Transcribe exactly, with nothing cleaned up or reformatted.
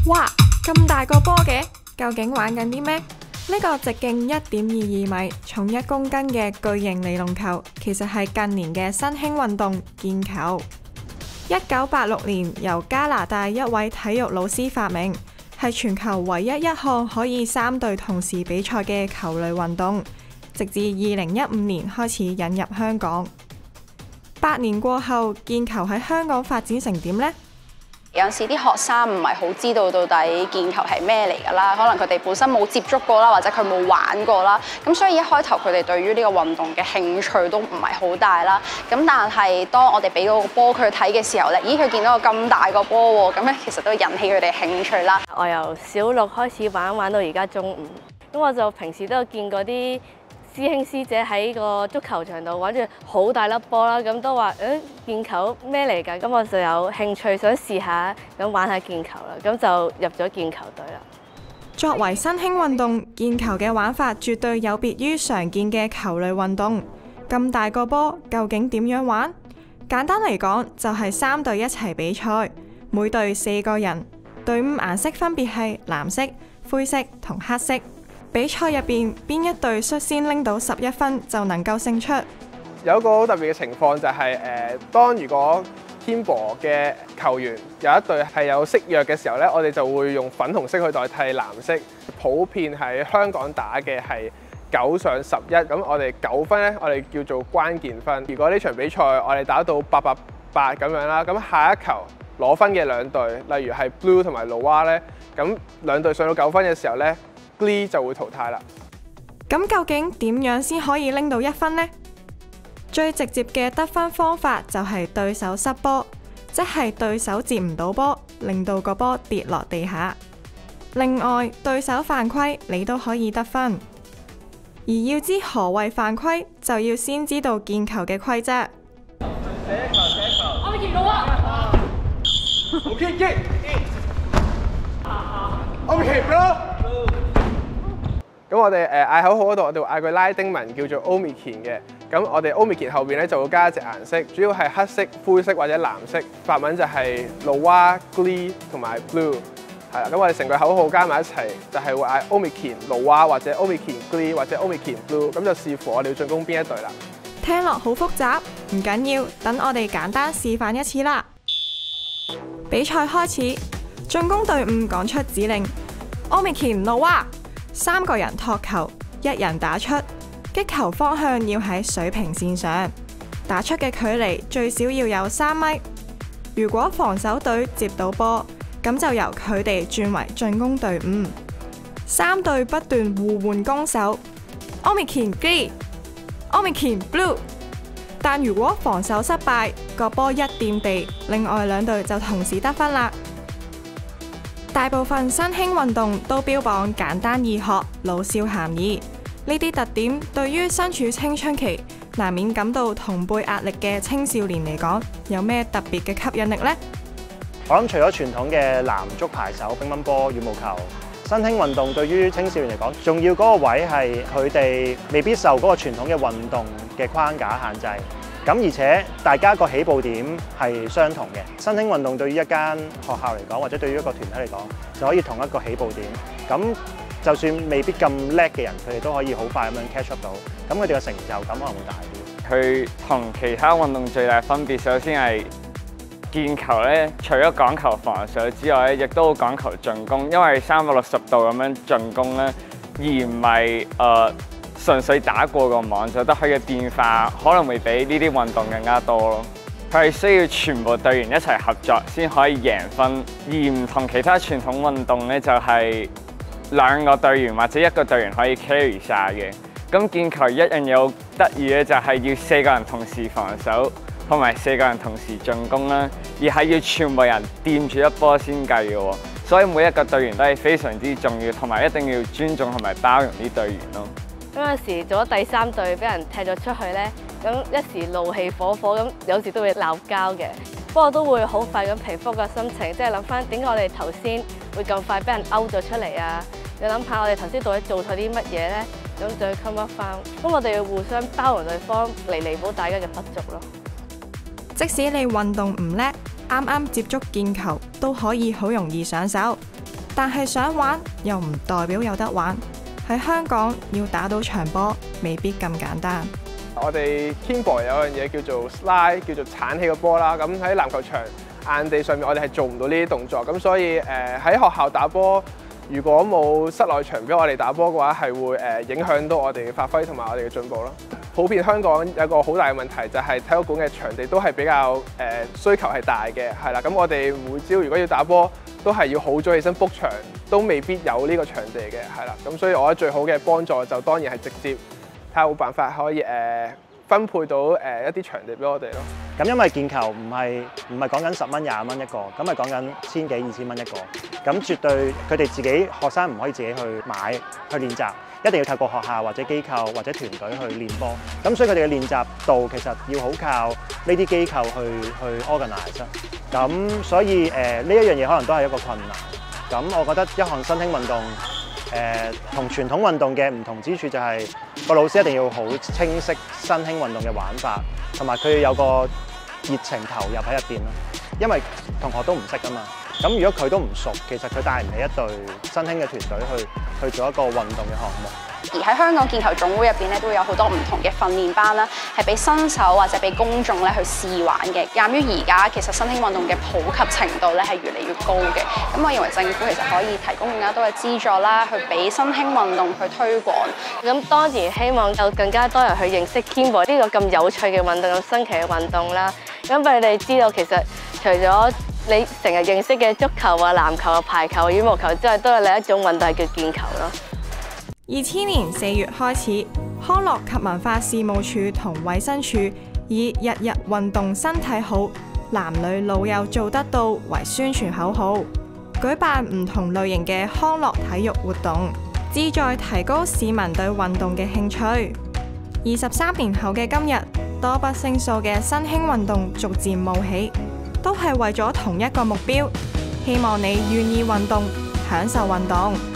哇！咁大個波嘅，究竟玩緊啲咩？呢個直徑一點二二米、重一公斤嘅巨型尼龍球，其實係近年嘅新興運動毽球。一九八六年由加拿大一位體育老師發明，係全球唯一一項可以三隊同時比賽嘅球類運動。直至二零一五年開始引入香港。八年過後，毽球喺香港發展成點呢？ 有陣時啲學生唔係好知道到底毽球係咩嚟㗎啦，可能佢哋本身冇接觸過啦，或者佢冇玩過啦，咁所以一開頭佢哋對於呢個運動嘅興趣都唔係好大啦。咁但係當我哋俾嗰個波佢睇嘅時候咧，咦佢見到個咁大個波喎，咁咧其實都引起佢哋興趣啦。 我由小六開始玩，玩到而家中五，咁我就平時都有見過啲師兄師姐喺個足球場度玩住好大粒波啦，咁都話誒毽球咩嚟㗎？咁我就有興趣想試下咁玩下毽球啦，咁就入咗毽球隊啦。 作為新興運動，毽球嘅玩法絕對有別於常見嘅球類運動。咁大個波究竟點樣玩？簡單嚟講，就係三隊一齊比賽，每隊四個人，隊伍顏色分別係藍色、灰色同黑色。比賽入邊邊一隊率先拎到十一分就能夠勝出。 有一個好特別嘅情況就係、是、誒、呃，當如果天波嘅球員有一隊係有色弱嘅時候咧，我哋就會用粉紅色去代替藍色。普遍喺香港打嘅係九上十一，咁我哋九分咧，我哋叫做關鍵分。如果呢場比賽我哋打到八八八咁樣啦，咁下一球攞分嘅兩隊，例如係 Blue 同埋 Lowa 咧，咁兩隊上到九分嘅時候咧，Glee 就會淘汰啦。 咁究竟點樣先可以拎到一分呢？最直接嘅得分方法就係對手失波，即係對手接唔到波，令到個波跌落地下。另外，對手犯規，你都可以得分。而要知何謂犯規，就要先知道毽球嘅規則。 射球，射球。我未見到啊！好激激！我未見到。 咁我哋誒嗌口號嗰度，我哋嗌個拉丁文叫做 Omicron 嘅。咁我哋 Omicron 後邊咧就會加一隻顏色，主要係黑色、灰色或者藍色。法文就係 Lowa、Glee 同埋 Blue。係啦，咁我哋成句口號加埋一齊，就係會嗌 Omicron Lowa 或者 Omicron Glee 或者 Omicron Blue。咁就視乎我哋要進攻邊一隊啦。 聽落好複雜，唔緊要，等我哋簡單示範一次啦。比賽開始，進攻隊伍講出指令 Omicron Lowa。三個人托球，一人打出，擊球方向要喺水平線上，打出嘅距離最少要有三米。如果防守隊接到波，咁就由佢哋轉為進攻隊伍。三隊不斷互換攻守 ，Omicron Glee、Omicron Blue。但如果防守失敗，個波一掂地，另外兩隊就同時得分啦。大部分新興運動都標榜簡單易學、老少咸宜，呢啲特點對於身處青春期、難免感到同輩壓力嘅青少年嚟講，有咩特別嘅吸引力呢？ 我諗除咗傳統嘅籃足排手、乒乓波、羽毛球，新興運動對於青少年嚟講，重要嗰個位係佢哋未必受嗰個傳統嘅運動嘅框架限制。咁而且大家個起步點係相同嘅，新興運動對於一間學校嚟講，或者對於一個團體嚟講，就可以同一個起步點。咁就算未必咁叻嘅人，佢哋都可以好快咁樣 catch up 到。咁佢哋嘅成就感可能會大啲。 佢同其他運動最大分別，首先係毽球咧，除咗講求防守之外咧，亦都講求進攻，因為三百六十度咁樣進攻咧，而唔係誒。呃純粹打過個網就得，佢嘅變化可能會比呢啲運動更加多咯。佢係需要全部隊員一齊合作先可以贏分，而唔同其他傳統運動咧，就係兩個隊員或者一個隊員可以 carry 晒嘅。咁毽球一樣有得意嘅就係要四個人同時防守，同埋四個人同時進攻啦，而係要全部人掂住一波先計嘅喎。所以每一個隊員都係非常之重要，同埋一定要尊重同埋包容啲隊員咯。 咁有時做咗第三隊，俾人踢咗出去咧，咁一時怒氣火火，咁有時都會鬧交嘅。不過都會好快咁平復個心情，即係諗翻點解我哋頭先會咁快俾人勾咗出嚟啊？你諗下我哋頭先到底做錯啲乜嘢咧？咁就要 come up 翻。咁我哋要互相包容對方，嚟彌補大家嘅不足咯。 即使你運動唔叻，啱啱接觸毽球都可以好容易上手。 但係想玩又唔代表有得玩。喺香港要打到場波，未必咁簡單。 我哋 Kinball 有樣嘢叫做 slide， 叫做鏟起個波啦。咁喺籃球場硬地上面，我哋係做唔到呢啲動作。咁所以誒喺學校打波，如果冇室內場俾我哋打波嘅話，係會誒影響到我哋嘅發揮同埋我哋嘅進步咯。普遍香港有個好大嘅問題，就係體育館嘅場地都係比較誒需求係大嘅，係啦。咁我哋每朝如果要打波，都係要好早起身 book 場，都未必有呢個場地嘅，係啦。咁所以我覺得最好嘅幫助就當然係直接睇下有冇辦法可以誒、呃、分配到誒、呃、一啲場地俾我哋咯。 咁因為劍球唔係唔係講緊十蚊廿蚊一個，咁係講緊千幾二千蚊一個。咁絕對佢哋自己學生唔可以自己去買去練習，一定要透過學校或者機構或者團隊去練波。咁所以佢哋嘅練習度其實要好靠呢啲機構去去 organize。咁所以誒呢一樣嘢可能都係一個困難。咁我覺得一項新興運動誒同傳統運動嘅唔同之處就係、是、個老師一定要好清晰新興運動嘅玩法，同埋佢要有個熱情投入喺入邊咯。因為同學都唔識㗎嘛，咁如果佢都唔熟，其實佢帶唔起一隊新興嘅團隊去去做一個運動嘅項目。 而喺香港劍球總會入邊咧，都會有好多唔同嘅訓練班啦，係俾新手或者俾公眾咧去試玩嘅。鑑於而家其實新興運動嘅普及程度咧係越嚟越高嘅，咁我認為政府其實可以提供更加多嘅資助啦，去俾新興運動去推廣。 咁當然希望有更加多人去認識 Kinball 呢個咁有趣嘅運動、咁新奇嘅運動啦。咁俾你哋知道，其實除咗你成日認識嘅足球啊、籃球啊、排球啊、羽毛球之外，都有另一種運動係叫劍球咯。 二千年四月開始，康樂及文化事務署同衛生署以日日運動身體好，男女老幼做得到為宣傳口號，舉辦唔同類型嘅康樂體育活動，旨在提高市民對運動嘅興趣。二十三年後嘅今日，多不勝數嘅新興運動逐漸冒起，都係為咗同一個目標，希望你願意運動，享受運動。